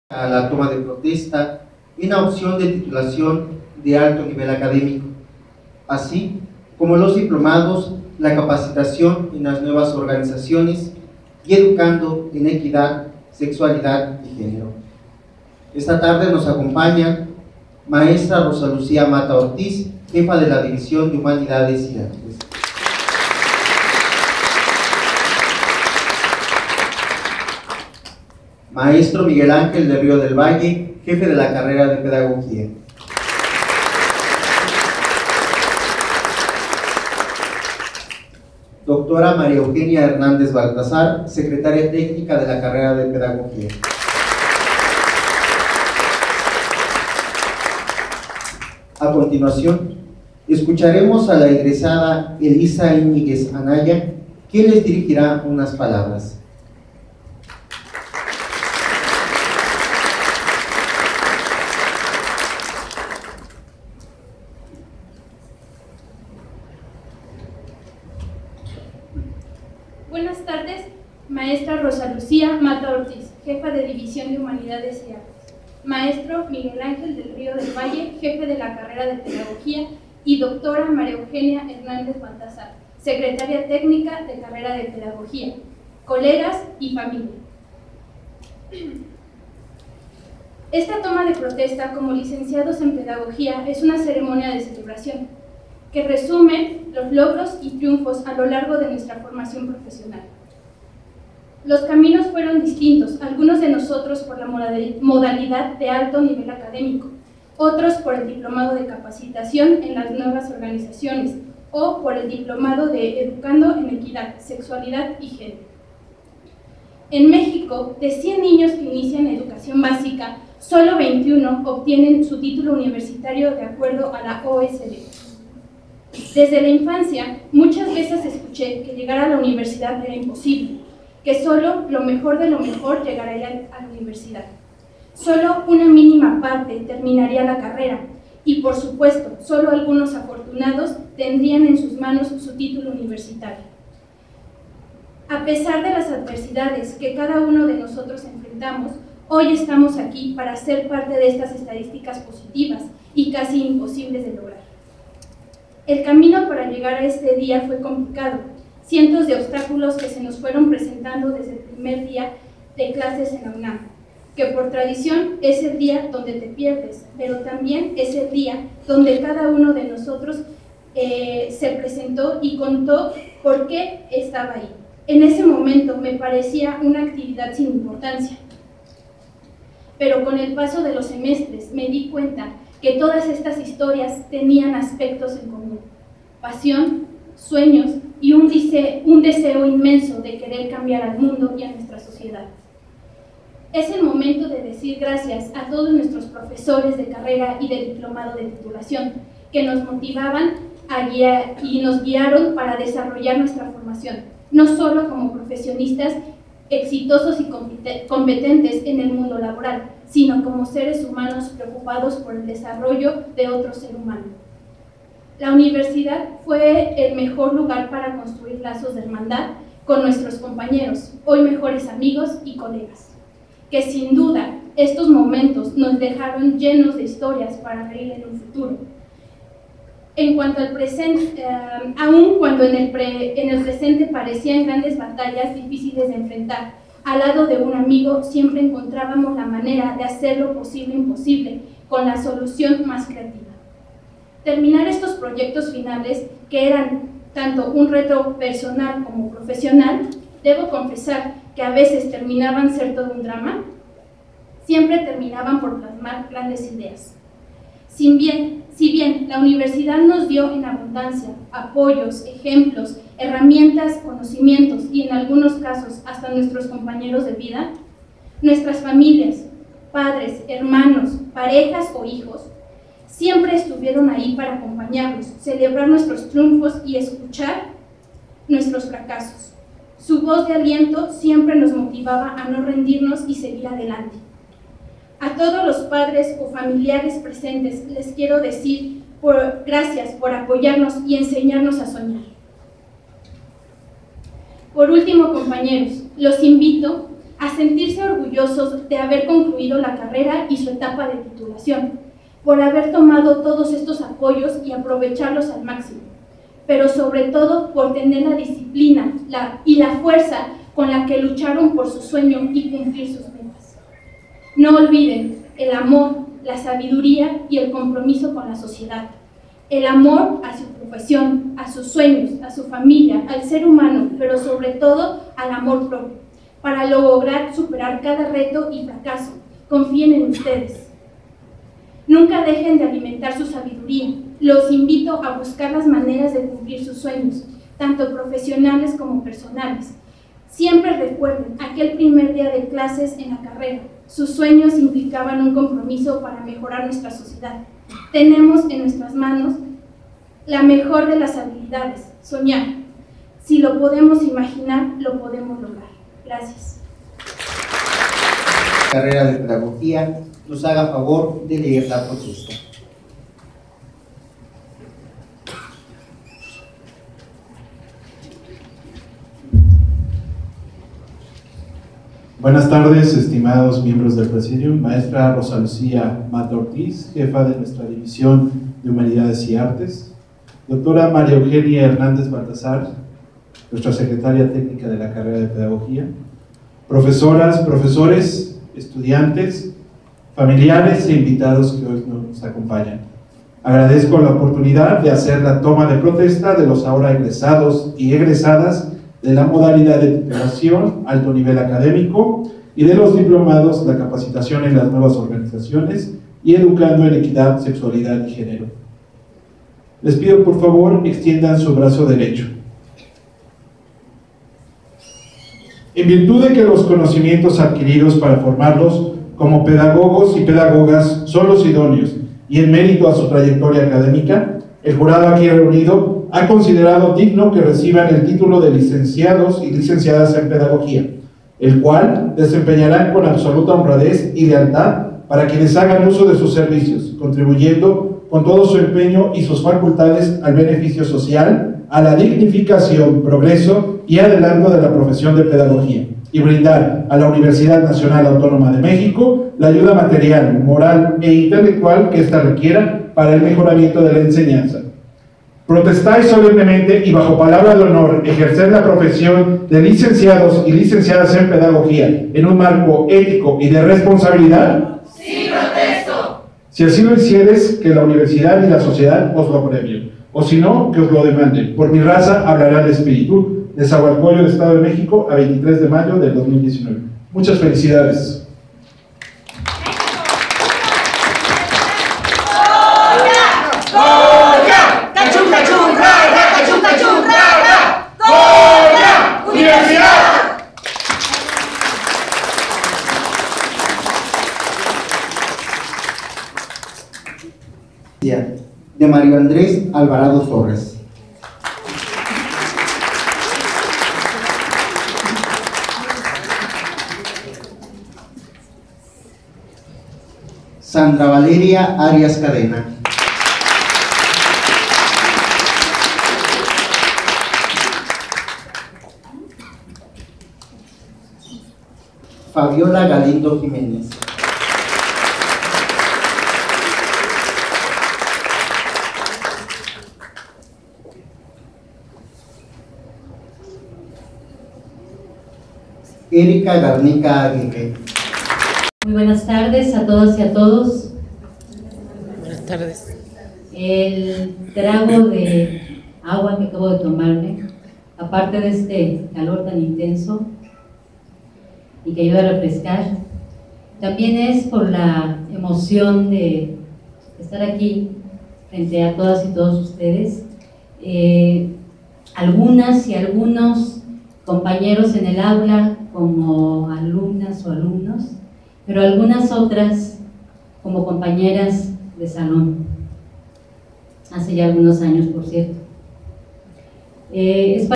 a la toma de protesta en la opción de titulación de alto nivel académico, así como los diplomados, la capacitación en las nuevas organizaciones y educando en equidad, sexualidad y género. Esta tarde nos acompaña maestra Rosa Lucía Mata Ortiz, jefa de la División de Humanidades y Artes. Maestro Miguel Ángel de Río del Valle, jefe de la carrera de Pedagogía. Doctora María Eugenia Hernández Baltasar, secretaria técnica de la carrera de Pedagogía. A continuación, escucharemos a la egresada Elisa Íñiguez Anaya, quien les dirigirá unas palabras. Buenas tardes, maestra Rosa Lucía Mata Ortiz, jefa de División de Humanidades y Artes. Maestro Miguel Ángel del Río del Valle, jefe de la carrera de Pedagogía, y doctora María Eugenia Hernández Baltasar, secretaria técnica de carrera de Pedagogía, colegas y familia. Esta toma de protesta como licenciados en Pedagogía es una ceremonia de celebración que resume los logros y triunfos a lo largo de nuestra formación profesional. Los caminos fueron distintos, algunos de nosotros por la modalidad de alto nivel académico, otros por el diplomado de capacitación en las nuevas organizaciones o por el diplomado de Educando en Equidad, Sexualidad y Género. En México, de 100 niños que inician educación básica, solo 21 obtienen su título universitario de acuerdo a la OSD. Desde la infancia, muchas veces escuché que llegar a la universidad era imposible, que solo lo mejor de lo mejor llegaría a la universidad. Solo una mínima parte terminaría la carrera y, por supuesto, solo algunos afortunados tendrían en sus manos su título universitario. A pesar de las adversidades que cada uno de nosotros enfrentamos, hoy estamos aquí para ser parte de estas estadísticas positivas y casi imposibles de lograr. El camino para llegar a este día fue complicado, cientos de obstáculos que se nos fueron presentando desde el primer día de clases en la UNAM, que por tradición es el día donde te pierdes, pero también es el día donde cada uno de nosotros se presentó y contó por qué estaba ahí. En ese momento me parecía una actividad sin importancia, pero con el paso de los semestres me di cuenta que todas estas historias tenían aspectos en común: pasión, sueños y un deseo inmenso de querer cambiar al mundo y a nuestra sociedad. Es el momento de decir gracias a todos nuestros profesores de carrera y de diplomado de titulación que nos motivaban y nos guiaron para desarrollar nuestra formación, no solo como profesionistas exitosos y competentes en el mundo laboral, sino como seres humanos preocupados por el desarrollo de otro ser humano. La universidad fue el mejor lugar para construir lazos de hermandad con nuestros compañeros, hoy mejores amigos y colegas, que sin duda estos momentos nos dejaron llenos de historias para reír en un futuro. En cuanto al presente, aun cuando en el presente parecían grandes batallas difíciles de enfrentar, al lado de un amigo siempre encontrábamos la manera de hacer lo posible imposible con la solución más creativa. Terminar estos proyectos finales, que eran tanto un reto personal como profesional, debo confesar que a veces terminaban ser todo un drama, siempre terminaban por plasmar grandes ideas. Si bien la universidad nos dio en abundancia apoyos, ejemplos, herramientas, conocimientos y en algunos casos hasta nuestros compañeros de vida, nuestras familias, padres, hermanos, parejas o hijos, siempre estuvieron ahí para acompañarnos, celebrar nuestros triunfos y escuchar nuestros fracasos. Su voz de aliento siempre nos motivaba a no rendirnos y seguir adelante. A todos los padres o familiares presentes les quiero decir gracias por apoyarnos y enseñarnos a soñar. Por último, compañeros, los invito a sentirse orgullosos de haber concluido la carrera y su etapa de titulación, por haber tomado todos estos apoyos y aprovecharlos al máximo, pero sobre todo por tener la disciplina y la fuerza con la que lucharon por su sueño y cumplir sus metas. No olviden el amor, la sabiduría y el compromiso con la sociedad. El amor a su profesión, a sus sueños, a su familia, al ser humano, pero sobre todo al amor propio, para lograr superar cada reto y fracaso. Confíen en ustedes. Nunca dejen de alimentar su sabiduría. Los invito a buscar las maneras de cumplir sus sueños, tanto profesionales como personales. Siempre recuerden aquel primer día de clases en la carrera. Sus sueños implicaban un compromiso para mejorar nuestra sociedad. Tenemos en nuestras manos la mejor de las habilidades, soñar. Si lo podemos imaginar, lo podemos lograr. Gracias. Carrera de Pedagogía nos haga favor de leer la protesta. Buenas tardes, estimados miembros del Presidium, maestra Rosa Lucía Mata Ortiz, jefa de nuestra División de Humanidades y Artes, doctora María Eugenia Hernández Baltasar, nuestra secretaria técnica de la carrera de Pedagogía, profesoras, profesores, estudiantes, familiares e invitados que hoy nos acompañan. Agradezco la oportunidad de hacer la toma de protesta de los ahora egresados y egresadas de la modalidad de titulación alto nivel académico y de los diplomados de capacitación en las nuevas organizaciones y educando en equidad, sexualidad y género. Les pido por favor extiendan su brazo derecho. En virtud de que los conocimientos adquiridos para formarlos como pedagogos y pedagogas son los idóneos y en mérito a su trayectoria académica, el jurado aquí reunido ha considerado digno que reciban el título de licenciados y licenciadas en Pedagogía, el cual desempeñarán con absoluta honradez y lealtad para quienes hagan uso de sus servicios, contribuyendo con todo su empeño y sus facultades al beneficio social, a la dignificación, progreso y adelanto de la profesión de pedagogía, y brindar a la Universidad Nacional Autónoma de México la ayuda material, moral e intelectual que ésta requiera para el mejoramiento de la enseñanza. Protestáis solemnemente y bajo palabra de honor ejercer la profesión de licenciados y licenciadas en Pedagogía en un marco ético y de responsabilidad. Sí, protesto. Si así lo hicieres, que la universidad y la sociedad os lo apremien, o si no, que os lo demanden. Por mi raza hablará el espíritu. Nezahualcóyotl, Estado de México, a 23 de mayo del 2019. Muchas felicidades. De Mario Andrés Alvarado Torres. Sandra Valeria Arias Cadena. Fabiola Galindo Jiménez. Erika Garnica Aguirre. Muy buenas tardes a todas y a todos. Buenas tardes. El trago de agua que acabo de tomarme, aparte de este calor tan intenso y que ayuda a refrescar, también es por la emoción de estar aquí frente a todas y todos ustedes. Algunas y algunos compañeros en el aula como alumnas o alumnos, pero algunas otras como compañeras de salón, hace ya algunos años, por cierto.